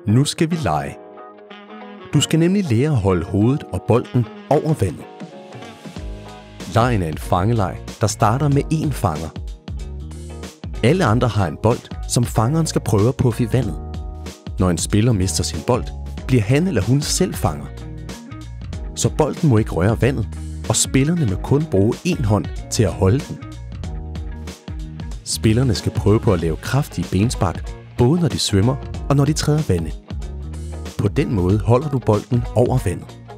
Nu skal vi lege. Du skal nemlig lære at holde hovedet og bolden over vandet. Legen er en fangeleg, der starter med én fanger. Alle andre har en bold, som fangeren skal prøve at puffe i vandet. Når en spiller mister sin bold, bliver han eller hun selv fanger. Så bolden må ikke røre vandet, og spillerne må kun bruge én hånd til at holde den. Spillerne skal prøve på at lave kraftige benspark, både når de svømmer og når de træder vandet. På den måde holder du bolden over vandet.